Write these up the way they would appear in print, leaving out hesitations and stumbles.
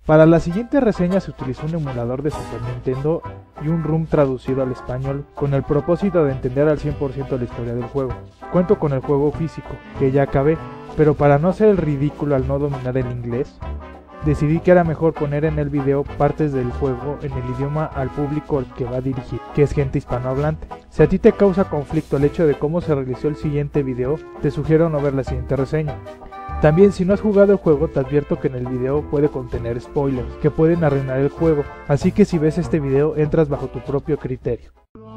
Para la siguiente reseña se utilizó un emulador de Super Nintendo y un ROM traducido al español con el propósito de entender al 100% la historia del juego. Cuento con el juego físico, que ya acabé, pero para no hacer el ridículo al no dominar el inglés, decidí que era mejor poner en el video partes del juego en el idioma al público al que va dirigido, que es gente hispanohablante. Si a ti te causa conflicto el hecho de cómo se realizó el siguiente video, te sugiero no ver la siguiente reseña. También, si no has jugado el juego, te advierto que en el video puede contener spoilers que pueden arruinar el juego, así que si ves este video entras bajo tu propio criterio.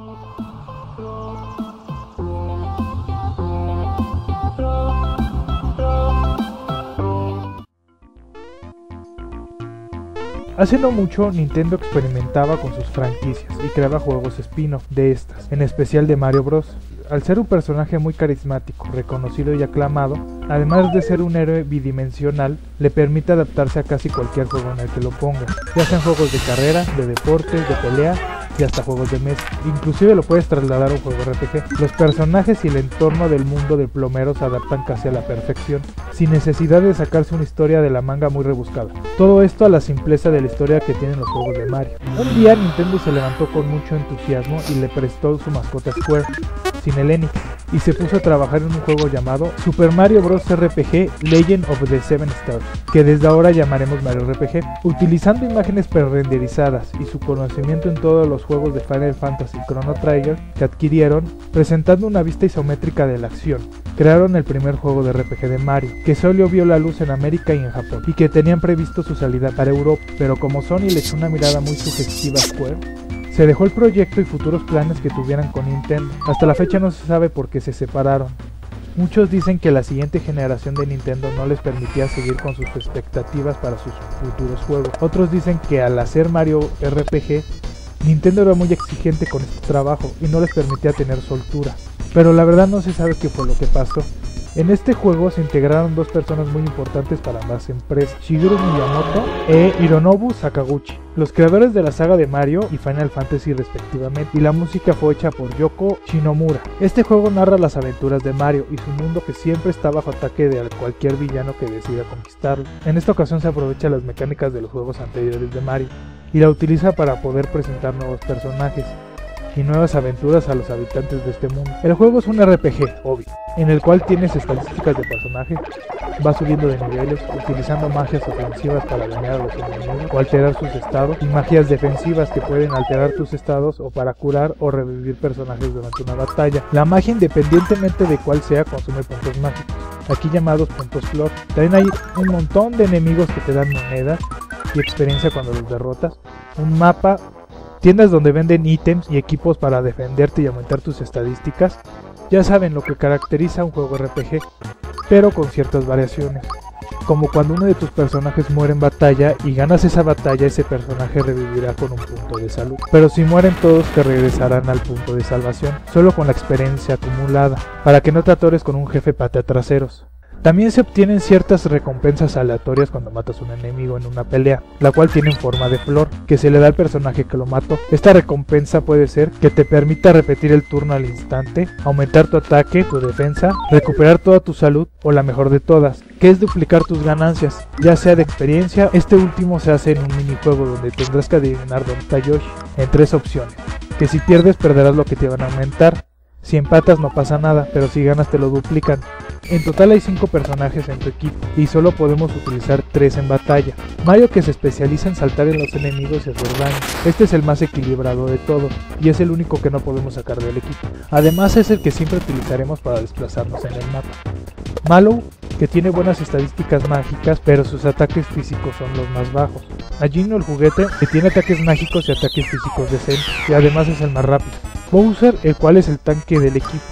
Hace no mucho, Nintendo experimentaba con sus franquicias y creaba juegos spin-off de estas, en especial de Mario Bros. Al ser un personaje muy carismático, reconocido y aclamado, además de ser un héroe bidimensional, le permite adaptarse a casi cualquier juego en el que lo ponga, ya sean juegos de carrera, de deportes, de pelea y hasta juegos de mesa. Inclusive lo puedes trasladar a un juego RPG. Los personajes y el entorno del mundo del plomero se adaptan casi a la perfección, sin necesidad de sacarse una historia de la manga muy rebuscada. Todo esto a la simpleza de la historia que tienen los juegos de Mario. Un día Nintendo se levantó con mucho entusiasmo y le prestó su mascota Square, sin el Enix, y se puso a trabajar en un juego llamado Super Mario Bros. RPG Legend of the Seven Stars, que desde ahora llamaremos Mario RPG. Utilizando imágenes pre-renderizadas y su conocimiento en todos los juegos de Final Fantasy y Chrono Trigger que adquirieron, presentando una vista isométrica de la acción, crearon el primer juego de RPG de Mario, que solo vio la luz en América y en Japón, y que tenían previsto su salida para Europa, pero como Sony le echó una mirada muy sugestiva a Square, se dejó el proyecto y futuros planes que tuvieran con Nintendo. Hasta la fecha no se sabe por qué se separaron. Muchos dicen que la siguiente generación de Nintendo no les permitía seguir con sus expectativas para sus futuros juegos. Otros dicen que al hacer Mario RPG, Nintendo era muy exigente con este trabajo y no les permitía tener soltura. Pero la verdad no se sabe qué fue lo que pasó. En este juego se integraron dos personas muy importantes para ambas empresas, Shigeru Miyamoto e Hironobu Sakaguchi, los creadores de la saga de Mario y Final Fantasy respectivamente, y la música fue hecha por Yoko Shinomura. Este juego narra las aventuras de Mario y su mundo, que siempre está bajo ataque de cualquier villano que decida conquistarlo. En esta ocasión se aprovecha las mecánicas de los juegos anteriores de Mario y la utiliza para poder presentar nuevos personajes y nuevas aventuras a los habitantes de este mundo. El juego es un RPG, obvio, en el cual tienes estadísticas de personaje, vas subiendo de niveles, utilizando magias ofensivas para dañar a los enemigos o alterar sus estados, y magias defensivas que pueden alterar tus estados o para curar o revivir personajes durante una batalla. La magia, independientemente de cuál sea, consume puntos mágicos, aquí llamados puntos flor. También hay un montón de enemigos que te dan monedas y experiencia cuando los derrotas, un mapa, tiendas donde venden ítems y equipos para defenderte y aumentar tus estadísticas. Ya saben, lo que caracteriza a un juego RPG, pero con ciertas variaciones, como cuando uno de tus personajes muere en batalla y ganas esa batalla, ese personaje revivirá con un punto de salud, pero si mueren todos te regresarán al punto de salvación, solo con la experiencia acumulada, para que no te atores con un jefe pateatraseros. También se obtienen ciertas recompensas aleatorias cuando matas a un enemigo en una pelea, la cual tiene forma de flor, que se le da al personaje que lo mató. Esta recompensa puede ser que te permita repetir el turno al instante, aumentar tu ataque, tu defensa, recuperar toda tu salud, o la mejor de todas, que es duplicar tus ganancias, ya sea de experiencia. Este último se hace en un minijuego donde tendrás que adivinar dónde está Yoshi, en 3 opciones, que si pierdes perderás lo que te van a aumentar, si empatas no pasa nada, pero si ganas te lo duplican. En total hay 5 personajes en tu equipo y solo podemos utilizar 3 en batalla. Mario, que se especializa en saltar en los enemigos y hacer daño. Este es el más equilibrado de todos y es el único que no podemos sacar del equipo. Además es el que siempre utilizaremos para desplazarnos en el mapa. Mallow, que tiene buenas estadísticas mágicas, pero sus ataques físicos son los más bajos. A Gino, el juguete, que tiene ataques mágicos y ataques físicos decentes, y además es el más rápido. Bowser, el cual es el tanque del equipo,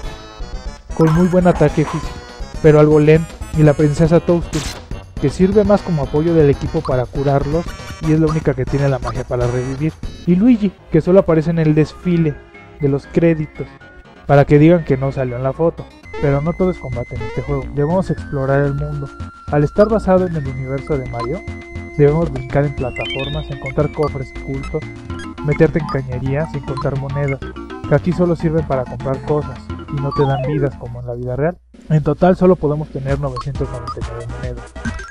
con muy buen ataque físico, pero algo lento, y la princesa Toadstool, que sirve más como apoyo del equipo para curarlos y es la única que tiene la magia para revivir. Y Luigi, que solo aparece en el desfile de los créditos, para que digan que no salió en la foto. Pero no todo es combate en este juego, debemos explorar el mundo. Al estar basado en el universo de Mario, debemos brincar en plataformas, encontrar cofres ocultos, meterte en cañerías y encontrar monedas, que aquí solo sirven para comprar cosas y no te dan vidas como en la vida real. En total solo podemos tener 999 monedas.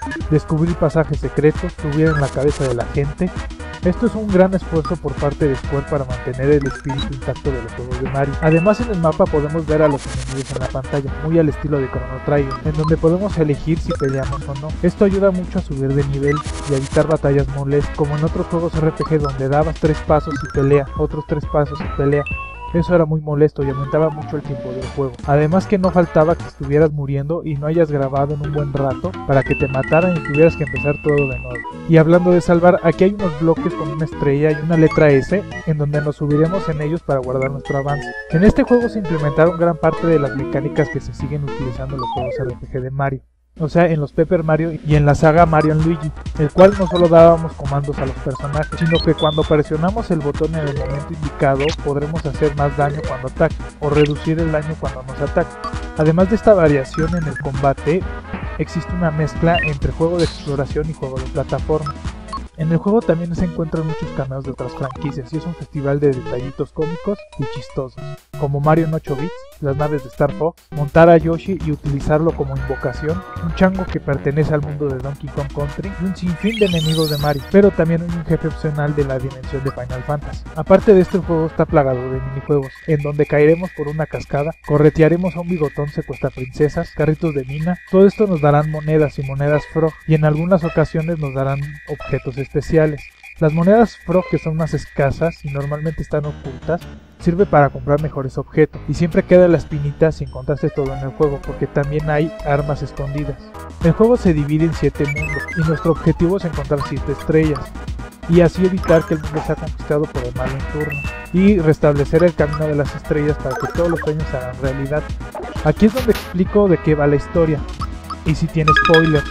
descubrir pasajes secretos, subir en la cabeza de la gente. Esto es un gran esfuerzo por parte de Square para mantener el espíritu intacto de los juegos de Mario. Además, en el mapa podemos ver a los enemigos en la pantalla, muy al estilo de Chrono Trigger, en donde podemos elegir si peleamos o no. Esto ayuda mucho a subir de nivel y a evitar batallas molestas, como en otros juegos RPG donde dabas 3 pasos y pelea, otros 3 pasos y pelea. Eso era muy molesto y aumentaba mucho el tiempo del juego. Además que no faltaba que estuvieras muriendo y no hayas grabado en un buen rato para que te mataran y tuvieras que empezar todo de nuevo. Y hablando de salvar, aquí hay unos bloques con una estrella y una letra S en donde nos subiremos en ellos para guardar nuestro avance. En este juego se implementaron gran parte de las mecánicas que se siguen utilizando en los juegos RPG de Mario. O sea, en los Paper Mario y en la saga Mario & Luigi, el cual no solo dábamos comandos a los personajes, sino que cuando presionamos el botón en el momento indicado podremos hacer más daño cuando ataque, o reducir el daño cuando nos ataque. Además de esta variación en el combate, existe una mezcla entre juego de exploración y juego de plataforma. En el juego también se encuentran muchos cameos de otras franquicias y es un festival de detallitos cómicos y chistosos, como Mario en 8 bits, las naves de Star Fox, montar a Yoshi y utilizarlo como invocación, un chango que pertenece al mundo de Donkey Kong Country y un sinfín de enemigos de Mario, pero también un jefe opcional de la dimensión de Final Fantasy. Aparte de esto, el juego está plagado de minijuegos, en donde caeremos por una cascada, corretearemos a un bigotón secuestra princesas, carritos de mina, todo esto nos darán monedas y monedas frog, y en algunas ocasiones nos darán objetos especiales. Las monedas frog, que son más escasas y normalmente están ocultas, sirve para comprar mejores objetos, y siempre queda la espinita si encontraste todo en el juego, porque también hay armas escondidas. El juego se divide en 7 mundos, y nuestro objetivo es encontrar 7 estrellas, y así evitar que el mundo sea conquistado por el malo en turno, y restablecer el camino de las estrellas para que todos los sueños se hagan realidad. Aquí es donde explico de qué va la historia, y si tiene spoilers.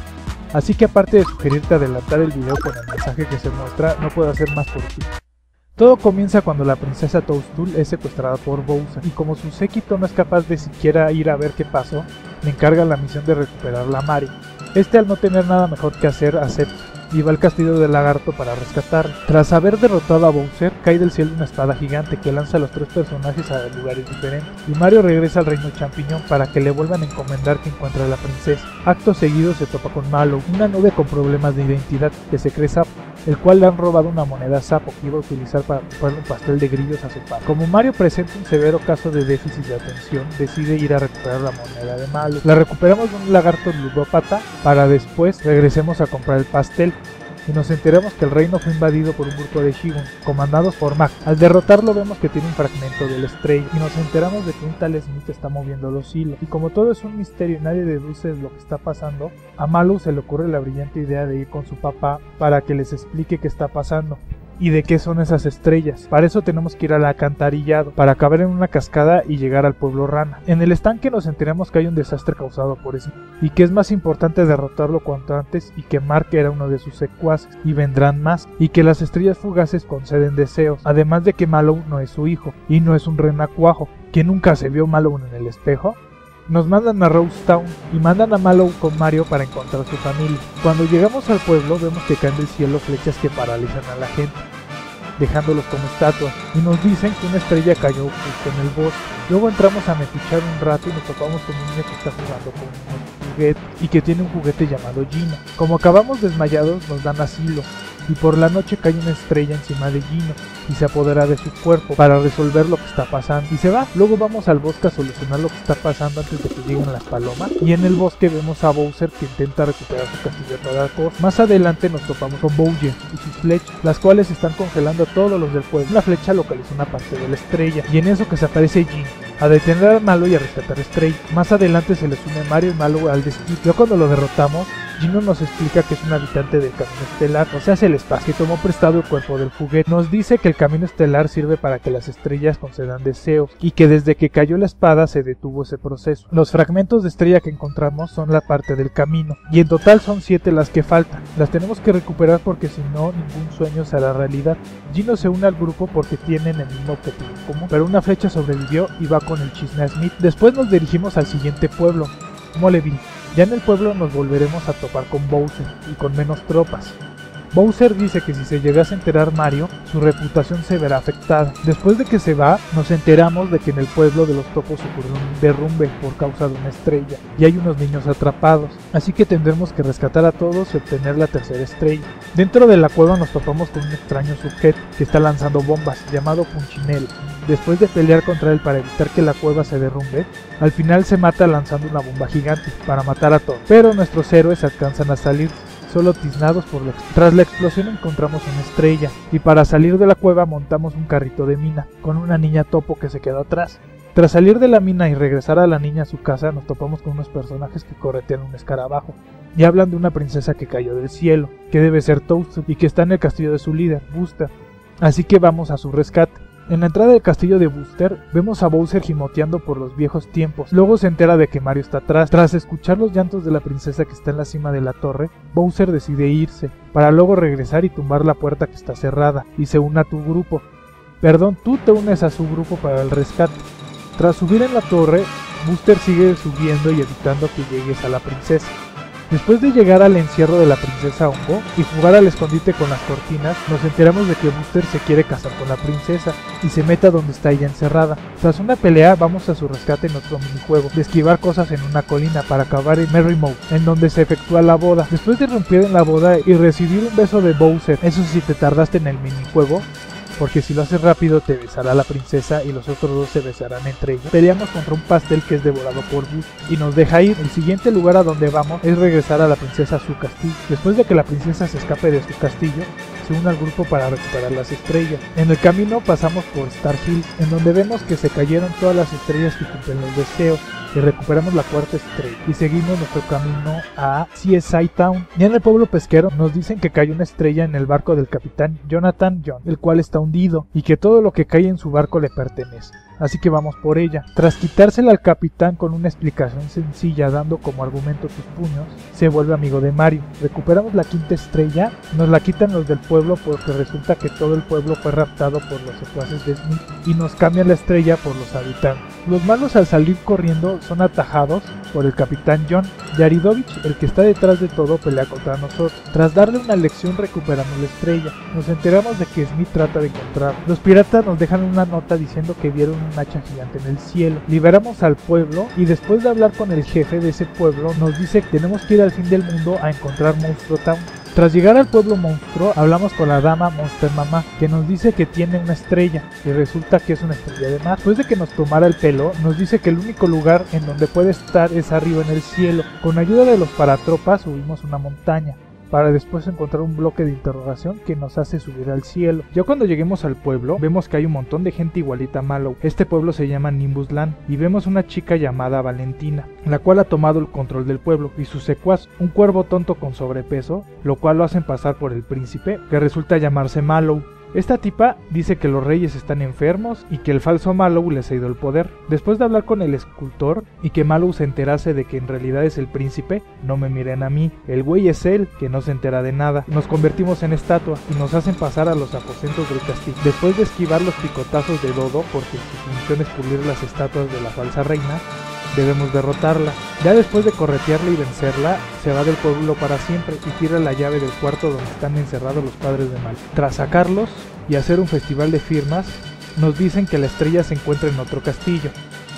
Así que aparte de sugerirte adelantar el video con el mensaje que se muestra, no puedo hacer más por ti. Todo comienza cuando la princesa Toadstool es secuestrada por Bowser, y como su séquito no es capaz de siquiera ir a ver qué pasó, le encarga la misión de recuperarla a Mario. Este, al no tener nada mejor que hacer, acepta, y va al castillo del lagarto para rescatarla. Tras haber derrotado a Bowser, cae del cielo una espada gigante que lanza a los 3 personajes a lugares diferentes, y Mario regresa al reino champiñón para que le vuelvan a encomendar que encuentre a la princesa. Acto seguido se topa con Mallow, una nube con problemas de identidad que se cree sapo, el cual le han robado una moneda sapo que iba a utilizar para comprarle un pastel de grillos a su padre. Como Mario presenta un severo caso de déficit de atención, decide ir a recuperar la moneda de Mallow. La recuperamos de un lagarto ludópata para después regresemos a comprar el pastel, y nos enteramos que el reino fue invadido por un grupo de Shigun, comandados por Mac. Al derrotarlo vemos que tiene un fragmento de la estrella, y nos enteramos de que un tal Smith está moviendo los hilos. Y como todo es un misterio y nadie deduce lo que está pasando, a Mallow se le ocurre la brillante idea de ir con su papá para que les explique qué está pasando y de qué son esas estrellas. Para eso tenemos que ir al alcantarillado, para caber en una cascada y llegar al pueblo rana. En el estanque nos enteramos que hay un desastre causado por Smith, y que es más importante derrotarlo cuanto antes, y que Mark era uno de sus secuaces, y vendrán más, y que las estrellas fugaces conceden deseos, además de que Mallow no es su hijo, y no es un renacuajo, que nunca se vio Mallow en el espejo. Nos mandan a Rose Town y mandan a Mallow con Mario para encontrar a su familia. Cuando llegamos al pueblo vemos que caen del cielo flechas que paralizan a la gente, dejándolos como estatuas, y nos dicen que una estrella cayó justo en el bosque. Luego entramos a metichar un rato y nos topamos con un niño que está jugando con un juguete y que tiene un juguete llamado Gino. Como acabamos desmayados nos dan asilo, y por la noche cae una estrella encima de Gino y se apodera de su cuerpo para resolver lo que está pasando y se va. Luego vamos al bosque a solucionar lo que está pasando antes de que lleguen las palomas, y en el bosque vemos a Bowser que intenta recuperar su castillo a toda costa. Más adelante nos topamos con Bowser y sus flechas, las cuales están congelando a todos los del pueblo. Una flecha localiza una parte de la estrella, y en eso que se aparece Gino a detener a Mallow y a rescatar a Estrella. Más adelante se les une Mario y Mallow al desquite. Ya cuando lo derrotamos, Gino nos explica que es un habitante del camino estelar, o sea, el espacio, que tomó prestado el cuerpo del juguete. Nos dice que el camino estelar sirve para que las estrellas concedan deseos, y que desde que cayó la espada se detuvo ese proceso. Los fragmentos de estrella que encontramos son la parte del camino, y en total son 7 las que faltan. Las tenemos que recuperar porque si no, ningún sueño se hará realidad. Gino se une al grupo porque tienen el mismo objetivo en común, pero una flecha sobrevivió y va con el chisme a Smith. Después nos dirigimos al siguiente pueblo, Moleville. Ya en el pueblo nos volveremos a topar con Bowser y con menos tropas. Bowser dice que si se llegase a enterar Mario, su reputación se verá afectada. Después de que se va, nos enteramos de que en el pueblo de los topos ocurrió un derrumbe por causa de una estrella, y hay unos niños atrapados, así que tendremos que rescatar a todos y obtener la tercera estrella. Dentro de la cueva nos topamos con un extraño sujeto que está lanzando bombas, llamado Punchinello. Después de pelear contra él para evitar que la cueva se derrumbe, al final se mata lanzando una bomba gigante para matar a todos, pero nuestros héroes alcanzan a salir, solo tiznados por la explosión. Tras la explosión encontramos una estrella, y para salir de la cueva montamos un carrito de mina, con una niña topo que se quedó atrás. Tras salir de la mina y regresar a la niña a su casa, nos topamos con unos personajes que corretean un escarabajo, y hablan de una princesa que cayó del cielo, que debe ser Toadstool, y que está en el castillo de su líder, Buster. Así que vamos a su rescate. En la entrada del castillo de Buster, vemos a Bowser gimoteando por los viejos tiempos. Luego se entera de que Mario está atrás. Tras escuchar los llantos de la princesa que está en la cima de la torre, Bowser decide irse, para luego regresar y tumbar la puerta que está cerrada, y se une a tu grupo. Perdón, tú te unes a su grupo para el rescate. Tras subir en la torre, Buster sigue subiendo y evitando que llegues a la princesa. Después de llegar al encierro de la princesa Hongo y jugar al escondite con las cortinas, nos enteramos de que Buster se quiere casar con la princesa y se mete a donde está ella encerrada. Tras una pelea, vamos a su rescate en otro minijuego de esquivar cosas en una colina para acabar en Merry Mode, en donde se efectúa la boda. Después de irrumpir en la boda y recibir un beso de Bowser, eso sí, te tardaste en el minijuego, porque si lo haces rápido te besará la princesa y los otros dos se besarán entre ellos. Peleamos contra un pastel que es devorado por Buzz y nos deja ir. El siguiente lugar a donde vamos es regresar a la princesa a su castillo. Después de que la princesa se escape de su castillo, se une al grupo para recuperar las estrellas. En el camino pasamos por Star Hill, en donde vemos que se cayeron todas las estrellas que cumplen los deseos, y recuperamos la cuarta estrella y seguimos nuestro camino a CSI Town. Ya en el pueblo pesquero nos dicen que cayó una estrella en el barco del capitán Jonathan John, el cual está hundido y que todo lo que cae en su barco le pertenece, así que vamos por ella. Tras quitársela al capitán con una explicación sencilla dando como argumento tus puños, se vuelve amigo de Mario. Recuperamos la quinta estrella, nos la quitan los del pueblo porque resulta que todo el pueblo fue raptado por los secuaces de Smith y nos cambian la estrella por los habitantes. Los malos al salir corriendo son atajados por el capitán John. Yaridovich, el que está detrás de todo, pelea contra nosotros. Tras darle una lección recuperamos la estrella. Nos enteramos de que Smith trata de encontrar. Los piratas nos dejan una nota diciendo que vieron un hacha gigante en el cielo. Liberamos al pueblo y después de hablar con el jefe de ese pueblo nos dice que tenemos que ir al fin del mundo a encontrar Monstro Town. Tras llegar al pueblo monstruo, hablamos con la dama Monster Mamá, que nos dice que tiene una estrella, y resulta que es una estrella de mar. Después de que nos tomara el pelo, nos dice que el único lugar en donde puede estar es arriba en el cielo. Con ayuda de los paratropas subimos una montaña, para después encontrar un bloque de interrogación que nos hace subir al cielo. Ya cuando lleguemos al pueblo, vemos que hay un montón de gente igualita a Mallow. Este pueblo se llama Nimbus Land, y vemos una chica llamada Valentina, la cual ha tomado el control del pueblo, y su secuaz, un cuervo tonto con sobrepeso, lo cual lo hacen pasar por el príncipe, que resulta llamarse Mallow. Esta tipa dice que los reyes están enfermos y que el falso Mallow les ha ido el poder. Después de hablar con el escultor y que Mallow se enterase de que en realidad es el príncipe, no me miren a mí, el güey es él, que no se entera de nada. Nos convertimos en estatua y nos hacen pasar a los aposentos del castillo. Después de esquivar los picotazos de Dodo, porque su función es pulir las estatuas de la falsa reina, debemos derrotarla. Ya después de corretearla y vencerla, se va del pueblo para siempre y tira la llave del cuarto donde están encerrados los padres de Mal. Tras sacarlos y hacer un festival de firmas, nos dicen que la estrella se encuentra en otro castillo.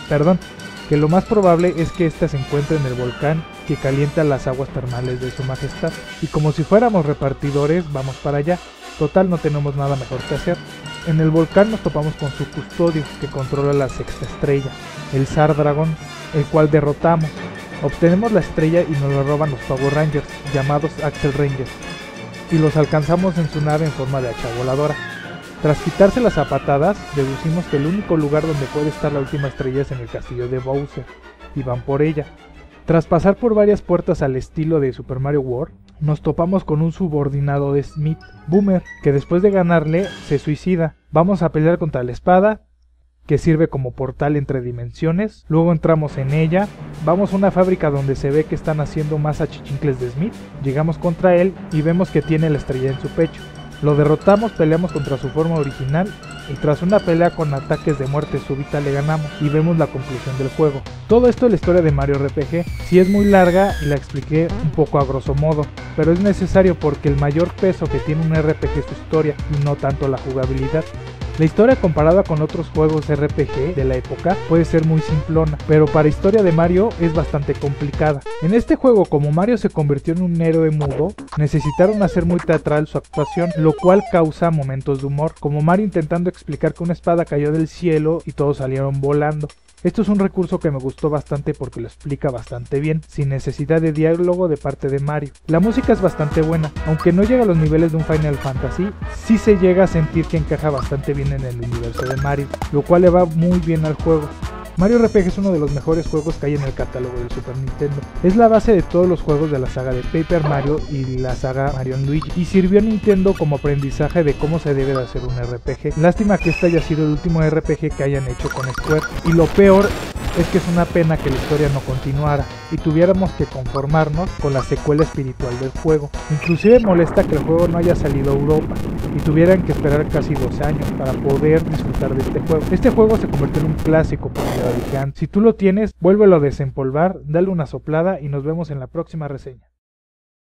Que lo más probable es que ésta se encuentre en el volcán que calienta las aguas termales de su majestad. Y como si fuéramos repartidores, vamos para allá. Total, no tenemos nada mejor que hacer. En el volcán nos topamos con su custodio, que controla la sexta estrella, el Zar Dragón, el cual derrotamos. Obtenemos la estrella y nos la roban los Power Rangers, llamados Axel Rangers, y los alcanzamos en su nave en forma de hacha voladora. Tras quitarse las zapatadas, deducimos que el único lugar donde puede estar la última estrella es en el castillo de Bowser, y van por ella. Tras pasar por varias puertas al estilo de Super Mario World, nos topamos con un subordinado de Smith, Boomer, que después de ganarle se suicida. Vamos a pelear contra la espada, que sirve como portal entre dimensiones. Luego entramos en ella, vamos a una fábrica donde se ve que están haciendo más achichincles de Smith. Llegamos contra él y vemos que tiene la estrella en su pecho. Lo derrotamos, peleamos contra su forma original y tras una pelea con ataques de muerte súbita le ganamos y vemos la conclusión del juego. Todo esto es la historia de Mario RPG. Sí es muy larga y la expliqué un poco a grosso modo, pero es necesario porque el mayor peso que tiene un RPG es su historia y no tanto la jugabilidad. La historia comparada con otros juegos RPG de la época puede ser muy simplona, pero para historia de Mario es bastante complicada. En este juego, como Mario se convirtió en un héroe mudo, necesitaron hacer muy teatral su actuación, lo cual causa momentos de humor, como Mario intentando explicar que una espada cayó del cielo y todos salieron volando. Esto es un recurso que me gustó bastante porque lo explica bastante bien, sin necesidad de diálogo de parte de Mario. La música es bastante buena, aunque no llega a los niveles de un Final Fantasy, sí se llega a sentir que encaja bastante bien en el universo de Mario, lo cual le va muy bien al juego. Mario RPG es uno de los mejores juegos que hay en el catálogo del Super Nintendo. Es la base de todos los juegos de la saga de Paper Mario y la saga Mario & Luigi, y sirvió a Nintendo como aprendizaje de cómo se debe de hacer un RPG. Lástima que este haya sido el último RPG que hayan hecho con Square, y lo peor es que es una pena que la historia no continuara y tuviéramos que conformarnos con la secuela espiritual del juego. Inclusive molesta que el juego no haya salido a Europa y tuvieran que esperar casi 12 años para poder disfrutar de este juego. Este juego se convirtió en un clásico, porque ya lo dije antes. Si tú lo tienes, vuélvelo a desempolvar, dale una soplada y nos vemos en la próxima reseña.